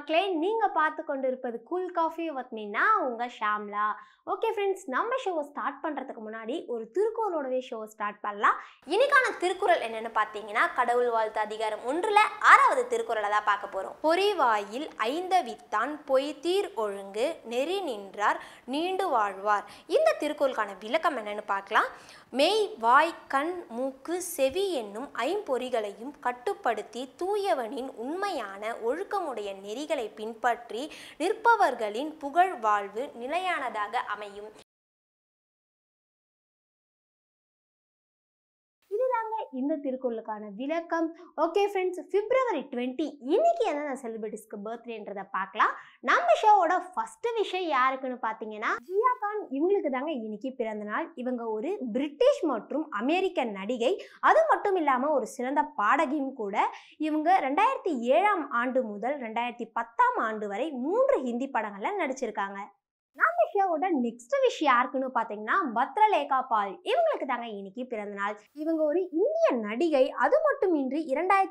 மக்களே, நீங்க பார்த்து கொண்டிருப்பது கூல் காஃபி வித் மீ. நான் உங்க ஷாம்லா. ஓகே ஃப்ரெண்ட்ஸ், நம்ம ஷோவை ஸ்டார்ட் பண்றதுக்கு முன்னாடி ஒரு திருக்குறளோடவே ஷோவை ஸ்டார்ட் பண்ணலாம். இன்னைக்கான திருக்குறள் என்னன்னு பார்த்தீங்கன்னா, கடவுள் வாழ்த்து அதிகாரம் 1ல் 6வது திருக்குறளை தான் பார்க்க போறோம். பொறிவாயில் ஐந்தவித்தான் பொய்தீர் ஒழுங்கு நெறி நின்றார் நீண்டு வாழ்வார். இந்த திருக்குறளுக்கான விளக்கம் என்னன்னு பார்க்கலாம். மெய், வாய், கண், மூக்கு, செவி என்னும் ஐம்பொறிகளையும் கட்டுப்படுத்தி தூயவனின் உண்மையான ஒழுக்கமுடைய நெறிகளை பின்பற்றி நிற்பவர்களின் புகழ் வாழ்வு நிலையானதாக அமையும். இந்த திருக்குறளுக்கான விளக்கம். ஓகே ஃப்ரெண்ட்ஸ், February 20 இன்னைக்கு என்னென்ன செலிபிரிட்டிஸ்க்கு பர்த்டேன்றதை பார்க்கலாம். நம்ம ஷோவோட ஃபர்ஸ்ட் விஷயம் யாருக்குன்னு பார்த்தீங்கன்னா, ஜியா கான். இவங்களுக்கு தாங்க இன்னைக்கு பிறந்த நாள். இவங்க ஒரு பிரிட்டிஷ் மற்றும் அமெரிக்க நடிகை, அது மட்டும் இல்லாமல் ஒரு சிறந்த பாடகியும் கூட. இவங்க 2007ஆம் ஆண்டு முதல் 2010ஆம் ஆண்டு வரை 3 ஹிந்தி படங்கள்ல நடிச்சிருக்காங்க. நம்ம ஷோவோட நெக்ஸ்ட் விஷயம் யாருக்குன்னு பார்த்தீங்கன்னா, பத்ரலேகா பால். இவங்களுக்கு தாங்க இன்னைக்கு பிறந்த நாள். இவங்க ஒரு இந்திய நடிகை, அது மட்டுமின்றி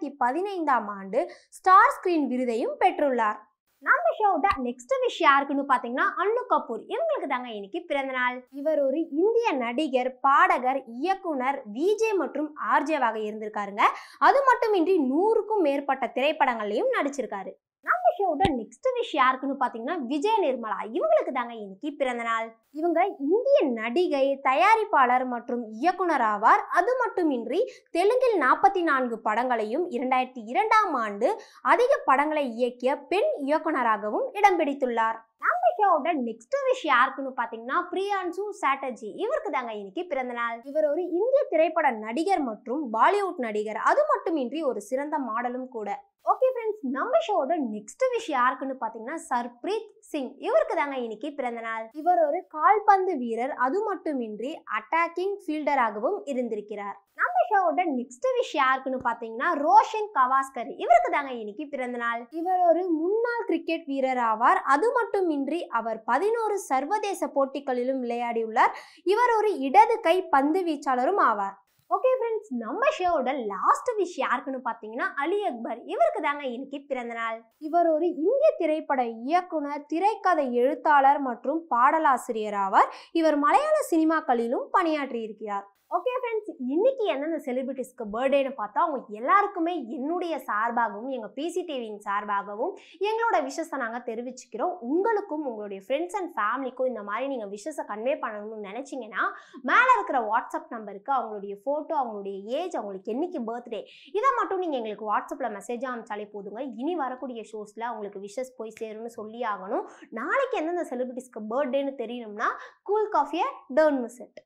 2015ஆம் ஆண்டு ஸ்டார் ஸ்கிரீன் விருதையும் பெற்றுள்ளார். நம்ம ஷோவோட நெக்ஸ்ட் விஷயம் யாருக்குன்னு பார்த்தீங்கன்னா, அன்னு கபூர். இவங்களுக்கு தாங்க இன்னைக்கு பிறந்த நாள். இவர் ஒரு இந்திய நடிகர், பாடகர், இயக்குனர், விஜே மற்றும் ஆர்ஜேவாக இருந்திருக்காருங்க. அது மட்டுமின்றி 100க்கும் மேற்பட்ட திரைப்படங்களையும் நடிச்சிருக்காரு. நம்ம ஷோவோட நெக்ஸ்ட் விஷயம் யாருக்குன்னு பார்த்தீங்கன்னா, விஜய் நிர்மலா. இவங்களுக்கு தாங்க இன்னைக்கு பிறந்த நாள். இவங்க இந்திய நடிகை, தயாரிப்பாளர் மற்றும் இயக்குனர் ஆவார். அது மட்டுமின்றி தெலுங்கில் 44 படங்களையும் 2002ஆம் ஆண்டு அதிக படங்களை இயக்கிய பெண் இயக்குனராகவும் இடம் பிடித்துள்ளார். நம்ம ஷோவோட நெக்ஸ்ட் விஷயம் யாருக்குன்னு பார்த்தீங்கன்னா, பிரியான்சு சாட்டர்ஜி. இவருக்கு தாங்க இன்னைக்கு பிறந்த நாள். இவர் ஒரு இந்திய திரைப்பட நடிகர் மற்றும் பாலிவுட் நடிகர், அது மட்டுமின்றி ஒரு சிறந்த மாடலும் கூட. ஓகே ஃப்ரெண்ட்ஸ், நம்ம ஷோவோட நெக்ஸ்ட் விஷயம் யாருக்குன்னு பார்த்தீங்கன்னா, சர்ப்ரீத் சிங். இவருக்கு தாங்க இன்னைக்கு பிறந்த நாள். இவர் ஒரு கால்பந்து வீரர், அது மட்டுமின்றி அட்டாக்கிங் ஃபீல்டராகவும் இருந்திருக்கிறார். நம்ம ஷோவோட நெக்ஸ்ட் விஷயம் யாருக்குன்னு பார்த்தீங்கன்னா, ரோஷன் கவாஸ்கர். இவருக்கு தாங்க இன்னைக்கு பிறந்த நாள். இவர் ஒரு முன்னாள் கிரிக்கெட் வீரர் ஆவார். அது மட்டுமின்றி அவர் 11 சர்வதேச போட்டிகளிலும் விளையாடியுள்ளார். இவர் ஒரு இடது கை பந்து வீச்சாளரும் ஆவார். ஓகே ஃப்ரெண்ட்ஸ், நம்ம ஷோவோட லாஸ்ட் விஷயம் யாருக்குன்னு பார்த்தீங்கன்னா, அலி அக்பர். இவருக்கு தாங்க இன்னைக்கு பிறந்த நாள். இவர் ஒரு இந்திய திரைப்பட இயக்குனர், திரைக்கதை எழுத்தாளர் மற்றும் பாடலாசிரியர் ஆவார். இவர் மலையாள சினிமாக்களிலும் பணியாற்றி இருக்கிறார். ஓகே ஃப்ரெண்ட்ஸ், இன்னைக்கு என்னென்ன செலிபிரிட்டிஸ்க்கு பர்த்டேன்னு பார்த்தா, அவங்க எல்லாருக்குமே என்னுடைய சார்பாகவும் எங்கள் PCTVயின் சார்பாகவும் எங்களோட விஷஸை நாங்கள் தெரிவிச்சுக்கிறோம். உங்களுக்கும் உங்களுடைய ஃப்ரெண்ட்ஸ் அண்ட் ஃபேமிலிக்கும் இந்த மாதிரி நீங்கள் விஷஸை கன்வே பண்ணணும்னு நினச்சிங்கன்னா, மேலே இருக்கிற வாட்ஸ்அப் நம்பருக்கு அவங்களுடைய ஃபோட்டோ, அவங்களுடைய ஏஜ், அவங்களுக்கு என்னைக்கு பர்த்டே, இதை மட்டும் நீங்கள் எங்களுக்கு வாட்ஸ்அப்பில் மெசேஜாக அனுப்பிச்சாலே போதுங்க. இனி வரக்கூடிய ஷோஸில் அவங்களுக்கு விஷஸ் போய் சேரும்னு சொல்லி ஆகணும். நாளைக்கு எந்தெந்த செலிபிரிட்டிஸ்க்கு பர்த்டேன்னு தெரியணும்னா, கூல் காஃபியை டோன்ட் மிஸ் இட்.